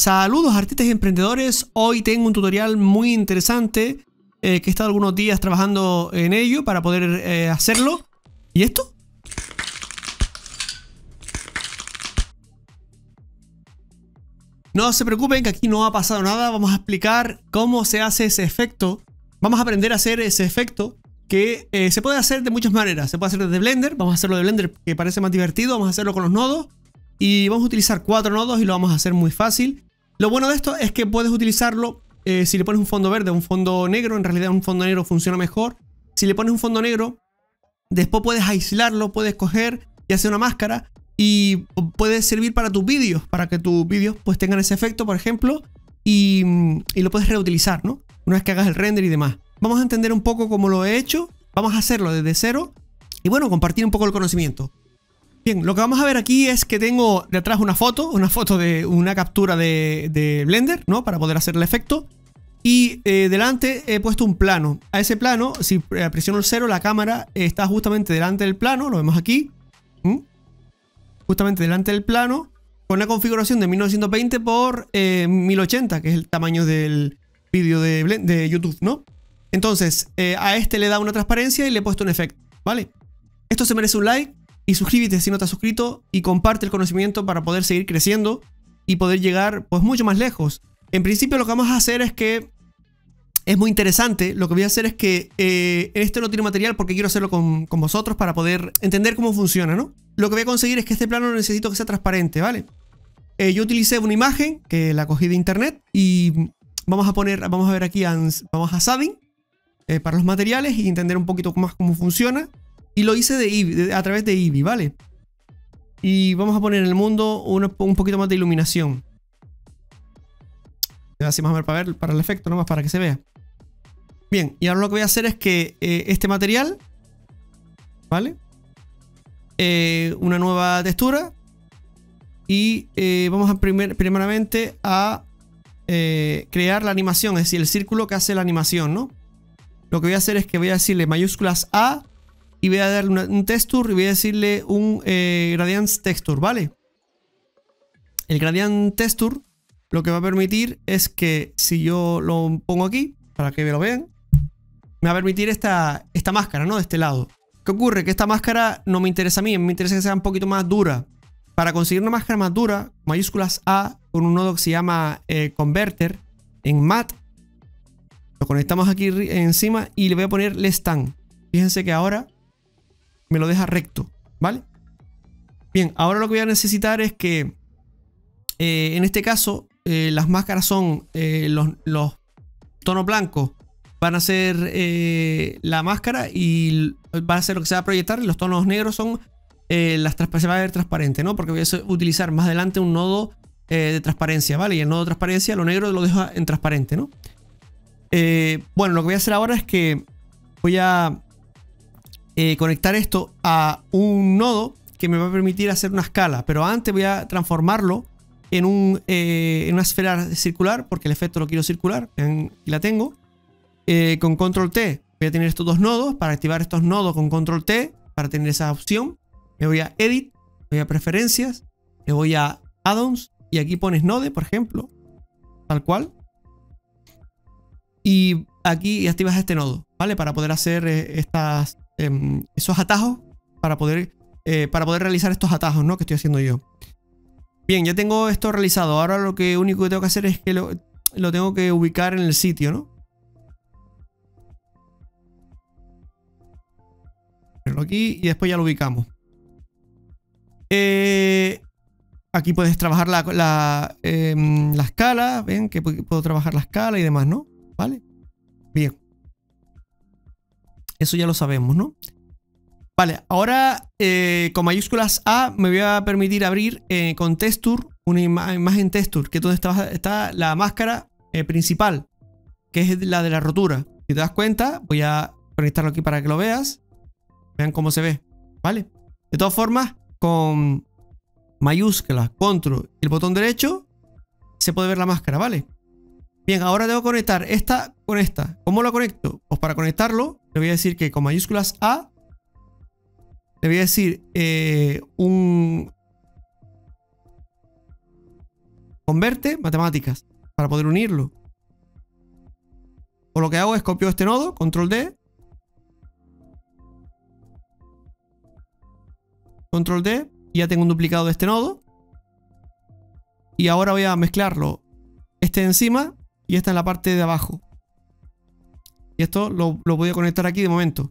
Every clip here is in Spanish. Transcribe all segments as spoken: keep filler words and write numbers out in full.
Saludos artistas y emprendedores, hoy tengo un tutorial muy interesante eh, que he estado algunos días trabajando en ello para poder eh, hacerlo. ¿Y esto? No se preocupen que aquí no ha pasado nada, vamos a explicar cómo se hace ese efecto. Vamos a aprender a hacer ese efecto que eh, se puede hacer de muchas maneras. Se puede hacer desde Blender, vamos a hacerlo de Blender que parece más divertido, vamos a hacerlo con los nodos. Y vamos a utilizar cuatro nodos y lo vamos a hacer muy fácil. Lo bueno de esto es que puedes utilizarlo eh, si le pones un fondo verde o un fondo negro. En realidad un fondo negro funciona mejor. Si le pones un fondo negro, después puedes aislarlo, puedes coger y hacer una máscara. Y puede servir para tus vídeos, para que tus vídeos pues tengan ese efecto, por ejemplo. Y, y lo puedes reutilizar, ¿no? Una vez que hagas el render y demás. Vamos a entender un poco cómo lo he hecho. Vamos a hacerlo desde cero. Y bueno, compartir un poco el conocimiento. Bien, lo que vamos a ver aquí es que tengo detrás una foto, una foto de una captura de, de Blender, ¿no? Para poder hacer el efecto. Y eh, delante he puesto un plano. A ese plano, si presiono el cero, la cámara está justamente delante del plano, lo vemos aquí. ¿Mm? Justamente delante del plano, con una configuración de mil novecientos veinte por eh, mil ochenta, que es el tamaño del vídeo de, de YouTube, ¿no? Entonces, eh, a este le da una transparencia y le he puesto un efecto, ¿vale? Esto se merece un like. Y suscríbete si no te has suscrito y comparte el conocimiento para poder seguir creciendo y poder llegar pues mucho más lejos. En principio lo que vamos a hacer es que es muy interesante. Lo que voy a hacer es que eh, este no tiene material porque quiero hacerlo con, con vosotros para poder entender cómo funciona, ¿no? Lo que voy a conseguir es que este plano necesito que sea transparente, ¿vale? Eh, yo utilicé una imagen que la cogí de internet y vamos a poner, vamos a ver aquí, vamos a shading eh, para los materiales y entender un poquito más cómo funciona. Y lo hice de Eevee, a través de Eevee, ¿vale? Y vamos a poner en el mundo un, un poquito más de iluminación. Así más o menos para ver, para el efecto, nomás para que se vea. Bien, y ahora lo que voy a hacer es que eh, este material, ¿vale? Eh, una nueva textura. Y eh, vamos a primer, primeramente a eh, crear la animación, es decir, el círculo que hace la animación, ¿no? Lo que voy a hacer es que voy a decirle mayúsculas A. Y voy a darle una, un texture y voy a decirle un eh, gradient texture, ¿vale? El gradient texture lo que va a permitir es que si yo lo pongo aquí, para que lo vean, me va a permitir esta, esta máscara, ¿no? De este lado. ¿Qué ocurre? Que esta máscara no me interesa a mí, me interesa que sea un poquito más dura. Para conseguir una máscara más dura, mayúsculas A, con un nodo que se llama eh, Converter en Matte. Lo conectamos aquí encima y le voy a poner Less Than. Fíjense que ahora me lo deja recto, ¿vale? Bien, ahora lo que voy a necesitar es que eh, en este caso eh, las máscaras son eh, los, los tonos blancos van a ser eh, la máscara y va a ser lo que se va a proyectar, y los tonos negros son eh, las se va a ver transparente, ¿no? Porque voy a utilizar más adelante un nodo eh, de transparencia, ¿vale? Y el nodo de transparencia, lo negro lo dejo en transparente, ¿no? Eh, bueno, lo que voy a hacer ahora es que voy a Eh, conectar esto a un nodo que me va a permitir hacer una escala, pero antes voy a transformarlo en, un, eh, en una esfera circular, porque el efecto lo quiero circular. Aquí la tengo eh, con control T. Voy a tener estos dos nodos. Para activar estos nodos con control T, para tener esa opción, me voy a edit, voy a preferencias, me voy a add-ons y aquí pones node, por ejemplo, tal cual, y aquí activas este nodo, ¿vale? Para poder hacer eh, estas Eh, esos atajos para poder, eh, para poder realizar estos atajos, ¿no? Que estoy haciendo yo. Bien, ya tengo esto realizado. Ahora lo que único que tengo que hacer es que lo, lo tengo que ubicar en el sitio, ¿no? Ponerlo aquí y después ya lo ubicamos. Eh, aquí puedes trabajar la, la, eh, la escala. Ven que puedo trabajar la escala y demás, ¿no? ¿Vale? Bien. Eso ya lo sabemos, ¿no? Vale, ahora eh, con mayúsculas A me voy a permitir abrir eh, con texture una ima imagen texture, que es donde está, está la máscara eh, principal, que es la de la rotura. Si te das cuenta, voy a conectarlo aquí para que lo veas. Vean cómo se ve, ¿vale? De todas formas, con mayúsculas, control y el botón derecho se puede ver la máscara, ¿vale? Bien, ahora debo conectar esta con esta. ¿Cómo lo conecto? Pues para conectarlo le voy a decir que con mayúsculas A le voy a decir eh, un converte matemáticas para poder unirlo. O lo que hago es copio este nodo, control D. control D. Y ya tengo un duplicado de este nodo. Y ahora voy a mezclarlo. Este encima y este en la parte de abajo. Y esto lo, lo voy a conectar aquí de momento.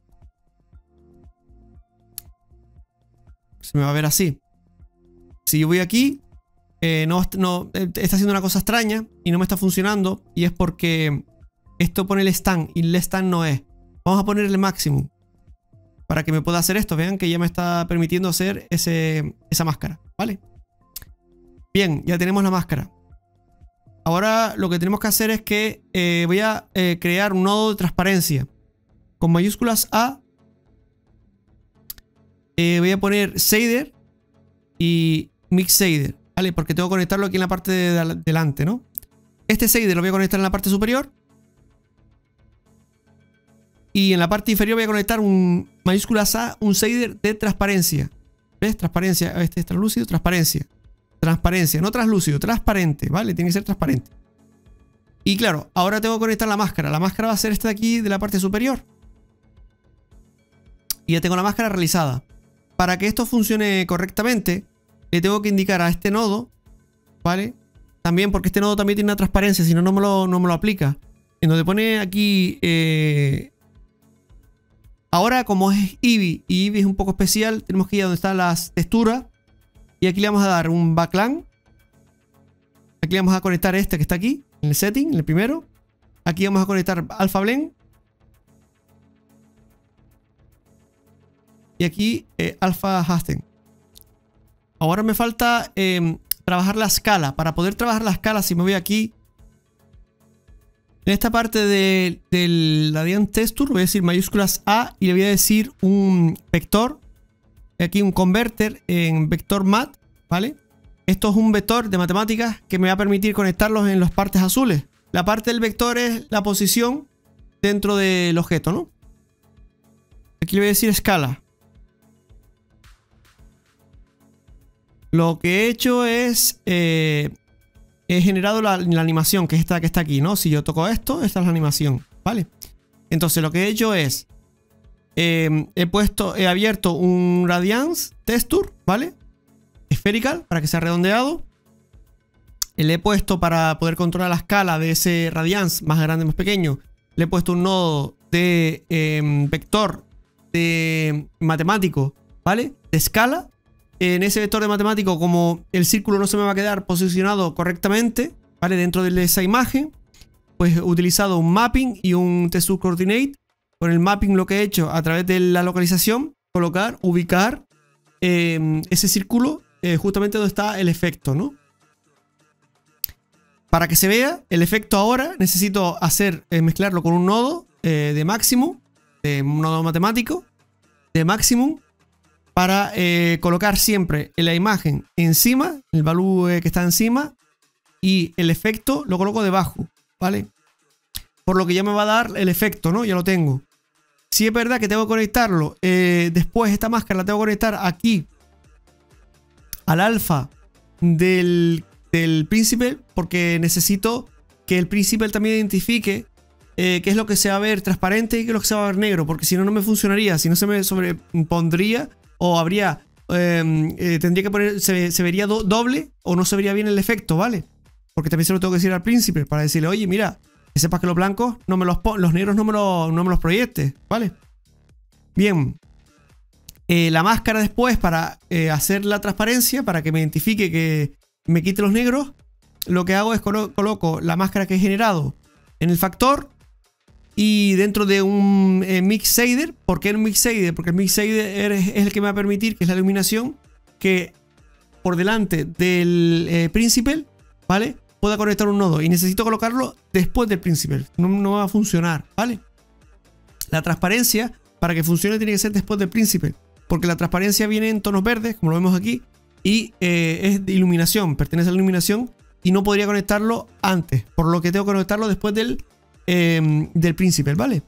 Se me va a ver así. Si yo voy aquí, eh, no, no, está haciendo una cosa extraña y no me está funcionando. Y es porque esto pone el stand y el stand no es. Vamos a poner el máximo para que me pueda hacer esto. Vean que ya me está permitiendo hacer ese, esa máscara, ¿vale? Bien, ya tenemos la máscara. Ahora lo que tenemos que hacer es que eh, voy a eh, crear un nodo de transparencia. Con mayúsculas A. Eh, voy a poner shader y mix shader, ¿vale? Porque tengo que conectarlo aquí en la parte de delante, ¿no? Este shader lo voy a conectar en la parte superior. Y en la parte inferior voy a conectar un mayúsculas A, un shader de transparencia. ¿Ves? Transparencia. Este es translúcido, transparencia. Transparencia, no translúcido, transparente, ¿vale? Tiene que ser transparente. Y claro, ahora tengo que conectar la máscara. La máscara va a ser esta de aquí de la parte superior. Y ya tengo la máscara realizada. Para que esto funcione correctamente, le tengo que indicar a este nodo, ¿vale? También porque este nodo también tiene una transparencia, si no, no me lo, no me lo aplica. En donde pone aquí... Eh, ahora, como es Eevee y Eevee es un poco especial, tenemos que ir a donde están las texturas. Y aquí le vamos a dar un backland. Aquí le vamos a conectar este que está aquí, en el setting, en el primero. Aquí vamos a conectar Alpha Blend. Y aquí eh, Alpha Hasten. Ahora me falta eh, trabajar la escala. Para poder trabajar la escala, si me voy aquí, en esta parte de, del Radiant Texture, voy a decir mayúsculas A y le voy a decir un vector. Aquí un converter en vector mat, ¿vale? Esto es un vector de matemáticas que me va a permitir conectarlos en las partes azules. La parte del vector es la posición dentro del objeto, ¿no? Aquí le voy a decir escala. Lo que he hecho es... Eh, he generado la, la animación, que es esta que está aquí, ¿no? Si yo toco esto, esta es la animación, ¿vale? Entonces lo que he hecho es... Eh, he puesto, he abierto un Radiance Texture, ¿vale? Spherical, para que sea redondeado. Le he puesto para poder controlar la escala de ese Radiance, más grande, más pequeño. Le he puesto un nodo de eh, vector de matemático, ¿vale? De escala. En ese vector de matemático, como el círculo no se me va a quedar posicionado correctamente, ¿vale? Dentro de esa imagen, pues he utilizado un mapping y un texture coordinate. Con el mapping lo que he hecho a través de la localización, colocar, ubicar eh, ese círculo eh, justamente donde está el efecto, ¿no? Para que se vea el efecto ahora, necesito hacer eh, mezclarlo con un nodo eh, de máximo, de un nodo matemático, de máximo, para eh, colocar siempre la imagen encima, el value eh, que está encima, y el efecto lo coloco debajo, ¿vale? Por lo que ya me va a dar el efecto, ¿no? Ya lo tengo. Si es verdad que tengo que conectarlo, eh, después esta máscara la tengo que conectar aquí al alfa del, del Principal, porque necesito que el Principal también identifique eh, qué es lo que se va a ver transparente y qué es lo que se va a ver negro, porque si no, no me funcionaría, si no se me sobrepondría o habría, eh, eh, tendría que poner, se, se vería do, doble o no se vería bien el efecto, ¿vale? Porque también se lo tengo que decir al Principal para decirle, oye, mira, que sepas que los blancos, no me los, los negros no me, lo, no me los proyectes, ¿vale? Bien. Eh, la máscara después para eh, hacer la transparencia, para que me identifique que me quite los negros, lo que hago es colo coloco la máscara que he generado en el factor y dentro de un eh, mix shader. ¿Por qué un mix shader? Porque el mix shader es, es el que me va a permitir, que es la iluminación, que por delante del eh, Principal, ¿vale? Pueda conectar un nodo y necesito colocarlo después del Principal. No, no va a funcionar, ¿vale? La transparencia, para que funcione, tiene que ser después del Principal, porque la transparencia viene en tonos verdes, como lo vemos aquí, y eh, es de iluminación, pertenece a la iluminación y no podría conectarlo antes, por lo que tengo que conectarlo después del, eh, del Principal, ¿vale?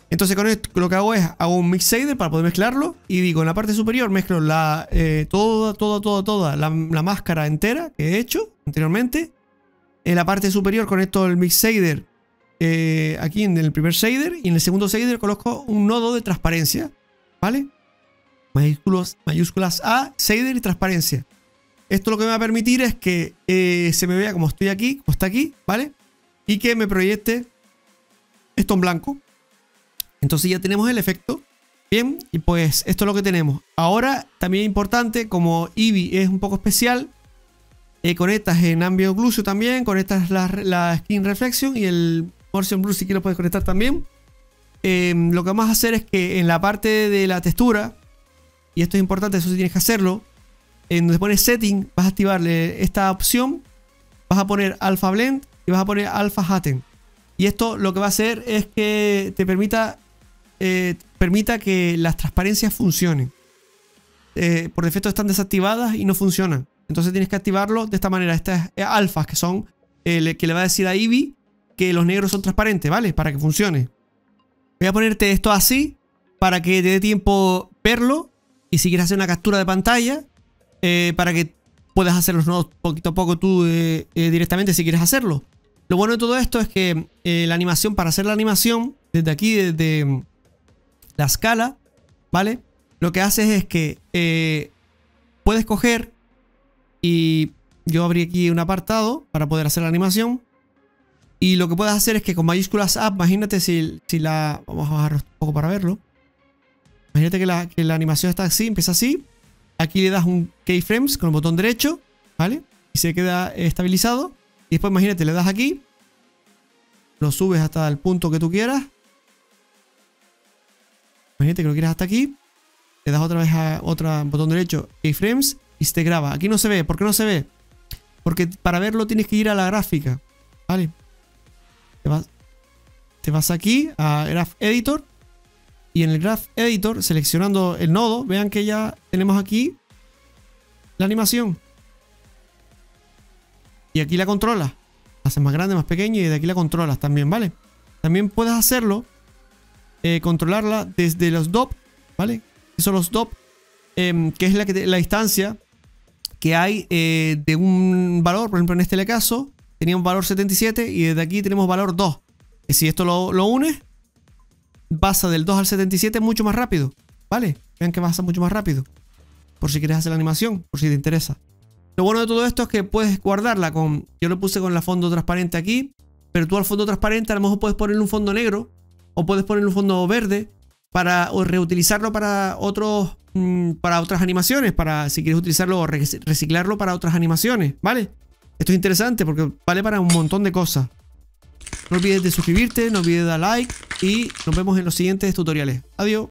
Entonces con esto lo que hago es, hago un mix shader para poder mezclarlo. Y digo, en la parte superior mezclo la, eh, toda, toda, toda, toda la, la máscara entera que he hecho anteriormente. En la parte superior conecto el mix shader eh, aquí en el primer shader. Y en el segundo shader coloco un nodo de transparencia, ¿vale? Mayúsculas, mayúsculas A, shader y transparencia. Esto lo que me va a permitir es que eh, se me vea como estoy aquí, como está aquí, ¿vale? Y que me proyecte esto en blanco. Entonces ya tenemos el efecto. Bien, y pues esto es lo que tenemos. Ahora, también importante, como Eevee es un poco especial, eh, conectas en Ambient Occlusion también, conectas la, la Skin Reflection y el Motion Blur si que lo puedes conectar también. Eh, lo que vamos a hacer es que en la parte de la textura, y esto es importante, eso sí tienes que hacerlo, en donde pones Setting, vas a activarle esta opción, vas a poner Alpha Blend y vas a poner Alpha Hatten. Y esto lo que va a hacer es que te permita Eh, permita que las transparencias funcionen. Eh, por defecto están desactivadas y no funcionan. Entonces tienes que activarlo de esta manera. Estas alfas que son eh, que le va a decir a Eevee que los negros son transparentes, ¿vale? Para que funcione. Voy a ponerte esto así para que te dé tiempo verlo. Y si quieres hacer una captura de pantalla, eh, para que puedas hacer los nodos poquito a poco tú eh, eh, directamente si quieres hacerlo. Lo bueno de todo esto es que eh, la animación, para hacer la animación desde aquí, desde la escala, ¿vale? Lo que haces es que eh, puedes coger y yo abrí aquí un apartado para poder hacer la animación. Y lo que puedes hacer es que con mayúsculas A, imagínate si, si la... Vamos a bajar un poco para verlo. Imagínate que la, que la animación está así, empieza así. Aquí le das un keyframes con el botón derecho, ¿vale? Y se queda estabilizado. Y después imagínate, le das aquí. Lo subes hasta el punto que tú quieras. Imagínate que lo quieres hasta aquí. Le das otra vez a otro botón derecho, keyframes, y se te graba. Aquí no se ve. ¿Por qué no se ve? Porque para verlo tienes que ir a la gráfica, ¿vale? Te vas, te vas aquí a Graph Editor. Y en el Graph Editor, seleccionando el nodo, vean que ya tenemos aquí la animación. Y aquí la controlas. La haces más grande, más pequeña, y de aquí la controlas también, ¿vale? También puedes hacerlo. Eh, controlarla desde los D O P, ¿vale? Que son los D O P, eh, que es la, que te, la distancia que hay eh, de un valor. Por ejemplo, en este caso tenía un valor setenta y siete y desde aquí tenemos valor dos. Que si esto lo, lo unes, pasa del dos al setenta y siete mucho más rápido, ¿vale? Vean que pasa mucho más rápido. Por si quieres hacer la animación, por si te interesa. Lo bueno de todo esto es que puedes guardarla con... Yo lo puse con la fondo transparente aquí, pero tú al fondo transparente a lo mejor puedes ponerle un fondo negro. O puedes ponerle un fondo verde para o reutilizarlo para otros mmm, para otras animaciones, para si quieres utilizarlo o reciclarlo para otras animaciones, ¿vale? Esto es interesante porque vale para un montón de cosas. No olvides de suscribirte, no olvides de dar like y nos vemos en los siguientes tutoriales. Adiós.